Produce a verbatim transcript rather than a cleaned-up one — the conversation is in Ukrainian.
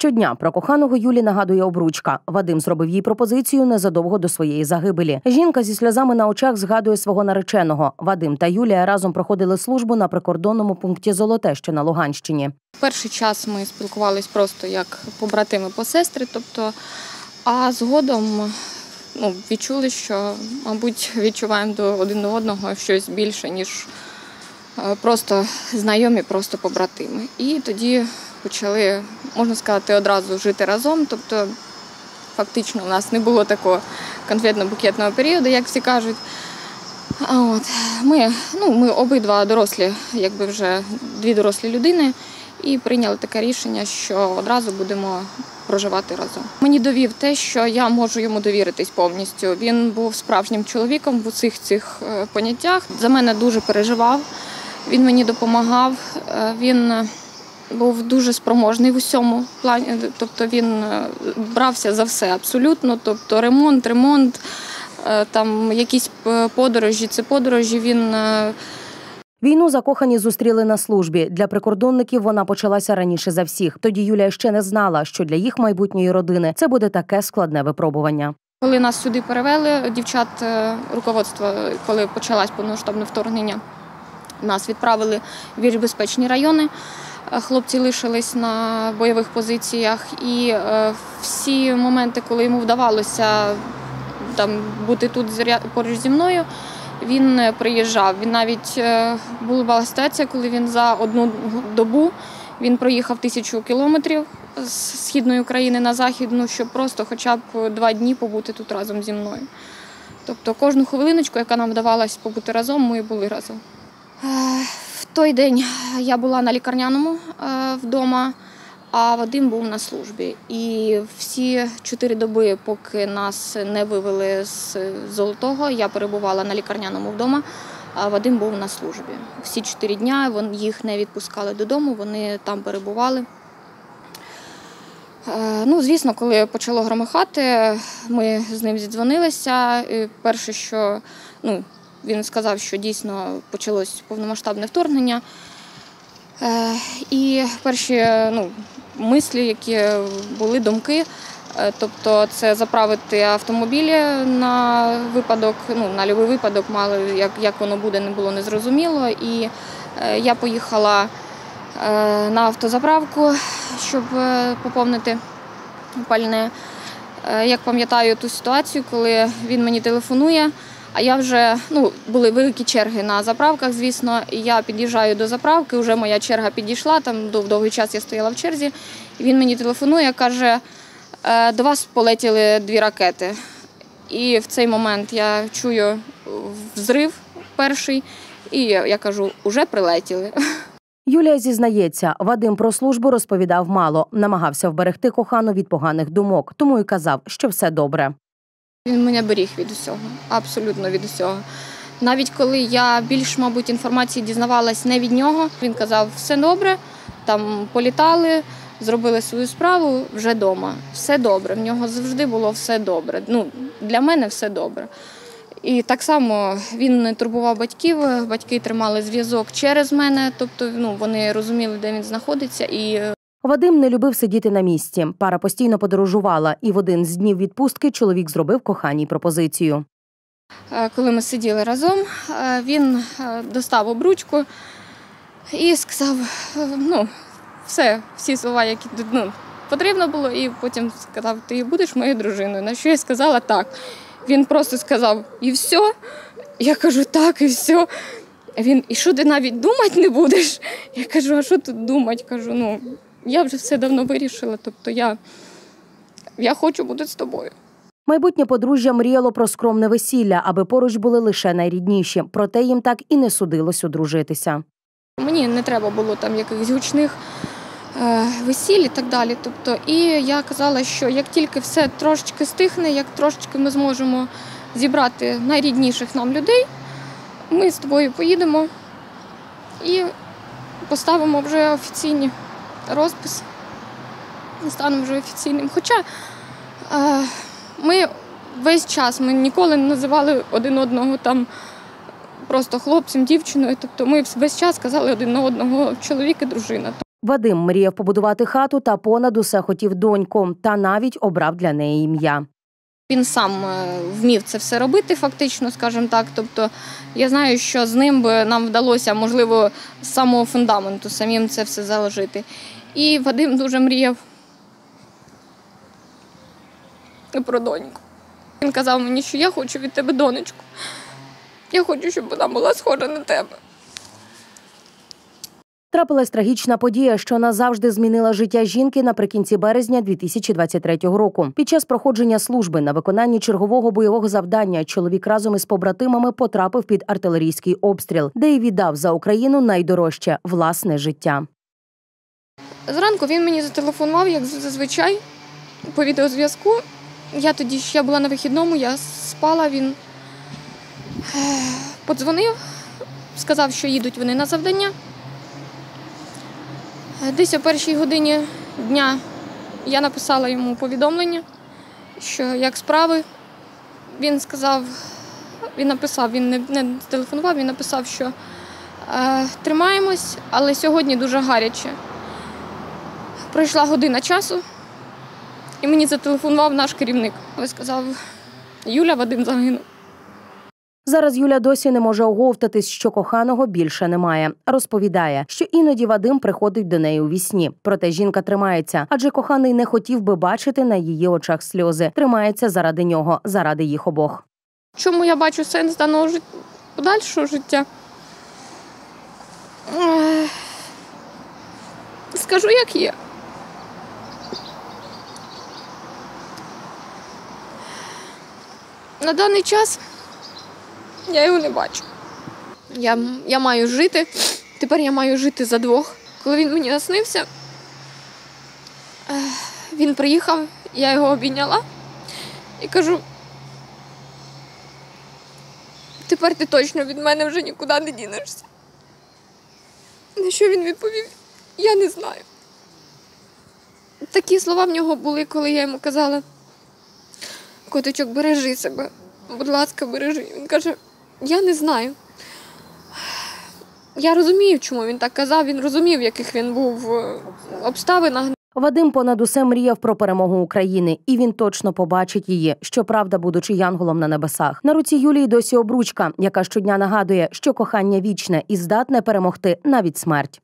Щодня про коханого Юлі нагадує обручка. Вадим зробив їй пропозицію незадовго до своєї загибелі. Жінка зі сльозами на очах згадує свого нареченого. Вадим та Юлія разом проходили службу на прикордонному пункті «Золоте», що на Луганщині. Перший час ми спілкувалися просто як побратими, посестри, тобто, а згодом ну, відчули, що, мабуть, відчуваємо до один до одного щось більше, ніж просто знайомі, просто побратими. І тоді почали, можна сказати, одразу жити разом. Тобто, фактично, у нас не було такого конфетно-букетного періоду, як всі кажуть. А от, ми, ну, ми обидва дорослі, якби вже дві дорослі людини, і прийняли таке рішення, що одразу будемо проживати разом. Мені довів те, що я можу йому довіритись повністю. Він був справжнім чоловіком в усіх цих поняттях. За мене дуже переживав, він мені допомагав, він був дуже спроможний в усьому плані, тобто він брався за все абсолютно, тобто ремонт, ремонт, там якісь подорожі, це подорожі, він… Війну закохані зустріли на службі. Для прикордонників вона почалася раніше за всіх. Тоді Юлія ще не знала, що для їх майбутньої родини це буде таке складне випробування. Коли нас сюди перевели, дівчат, руководство, коли почалось повномасштабне вторгнення, нас відправили в більш безпечні райони. Хлопці лишились на бойових позиціях, і всі моменти, коли йому вдавалося там, бути тут поруч зі мною, він приїжджав. Він навіть, була ситуація, коли він за одну добу він проїхав тисячу кілометрів з східної України на західну, щоб просто хоча б два дні побути тут разом зі мною. Тобто кожну хвилиночку, яка нам вдавалося побути разом, ми були разом. В той день я була на лікарняному вдома, а Вадим був на службі. І всі чотири доби, поки нас не вивели з Золотого, я перебувала на лікарняному вдома, а Вадим був на службі. Всі чотири дня їх не відпускали додому, вони там перебували. Ну, звісно, коли почало громихати, ми з ним зідзвонилися. І перше, що ну, він сказав, що дійсно почалось повномасштабне вторгнення. І перші ну, мислі, які були, думки, тобто це заправити автомобілі на випадок, ну, на будь-який випадок, мало, як, як воно буде, не було незрозуміло. І я поїхала на автозаправку, щоб поповнити пальне. Як пам'ятаю ту ситуацію, коли він мені телефонує, а я вже, ну, були великі черги на заправках, звісно, і я під'їжджаю до заправки, вже моя черга підійшла, там довгий час я стояла в черзі, і він мені телефонує, каже, до вас полетіли дві ракети. І в цей момент я чую взрив перший, і я кажу, уже прилетіли. Юлія зізнається, Вадим про службу розповідав мало, намагався вберегти кохану від поганих думок, тому і казав, що все добре. Він мене беріг від усього, абсолютно від усього. Навіть коли я більш, мабуть, інформації дізнавалась не від нього, він казав, все добре, там політали, зробили свою справу, вже вдома. Все добре, в нього завжди було все добре. Ну, для мене все добре. І так само він не турбував батьків, батьки тримали зв'язок через мене, тобто ну, вони розуміли, де він знаходиться. І Вадим не любив сидіти на місці. Пара постійно подорожувала, і в один з днів відпустки чоловік зробив коханій пропозицію. Коли ми сиділи разом, він достав обручку і сказав, ну, все, всі слова, які ну, потрібно було, і потім сказав, ти будеш моєю дружиною. На що я сказала так. Він просто сказав, і все. Я кажу, так, і все. Він, і що ти навіть думати не будеш? Я кажу, а що тут думати? Кажу, ну, я вже все давно вирішила, тобто я, я хочу бути з тобою. Майбутнє подружжя мріяло про скромне весілля, аби поруч були лише найрідніші. Проте їм так і не судилось одружитися. Мені не треба було там якихось гучних е, весіль і так далі. Тобто, і я казала, що як тільки все трошечки стихне, як трошечки ми зможемо зібрати найрідніших нам людей, ми з тобою поїдемо і поставимо вже офіційні розпис, станемо вже офіційним. Хоча е, ми весь час, ми ніколи не називали один одного там просто хлопцем, дівчиною. Тобто ми весь час казали один на одного чоловік і дружина. Вадим мріяв побудувати хату та понад усе хотів доньку, та навіть обрав для неї ім'я. Він сам вмів це все робити, фактично, скажімо так. Тобто я знаю, що з ним би нам вдалося, можливо, з самого фундаменту самим це все заложити. І Вадим дуже мріяв про доньку. Він казав мені, що я хочу від тебе донечку. Я хочу, щоб вона була схожа на тебе. Трапилась трагічна подія, що назавжди змінила життя жінки наприкінці березня дві тисячі двадцять третього року. Під час проходження служби на виконанні чергового бойового завдання чоловік разом із побратимами потрапив під артилерійський обстріл, де й віддав за Україну найдорожче – власне життя. Зранку він мені зателефонував, як зазвичай, по відеозв'язку. Я тоді ще була на вихідному, я спала, він подзвонив, сказав, що їдуть вони на завдання. Десь о першій годині дня я написала йому повідомлення, що як справи. Він сказав, він написав, він не, не телефонував, він написав, що е, тримаємось, але сьогодні дуже гаряче. Пройшла година часу, і мені зателефонував наш керівник. Він сказав, Юля, Вадим загинув. Зараз Юля досі не може оговтатись, що коханого більше немає. Розповідає, що іноді Вадим приходить до неї у вісні. Проте жінка тримається, адже коханий не хотів би бачити на її очах сльози. Тримається заради нього, заради їх обох. Чому я бачу сенс даного жит... подальшого життя? Скажу, як є. На даний час я його не бачу. Я, я маю жити, тепер я маю жити за двох. Коли він мені наснився, він приїхав, я його обійняла і кажу, тепер ти точно від мене вже нікуди не дінешся. На що він відповів, я не знаю. Такі слова в нього були, коли я йому казала, коточок, бережи себе, будь ласка, бережи. Він каже, я не знаю. Я розумію, чому він так казав, він розумів, в яких він був в обставинах. Вадим понад усе мріяв про перемогу України, і він точно побачить її, щоправда, будучи янголом на небесах. На руці Юлії досі обручка, яка щодня нагадує, що кохання вічне і здатне перемогти навіть смерть.